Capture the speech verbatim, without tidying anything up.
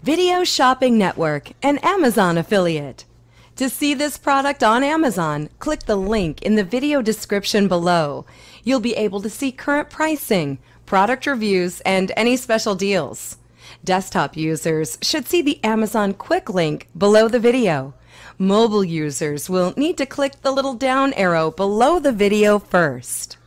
Video Shopping Network, an Amazon affiliate. To see this product on Amazon, click the link in the video description below. You'll be able to see current pricing, product reviews, and any special deals. Desktop users should see the Amazon Quick link below the video. Mobile users will need to click the little down arrow below the video first.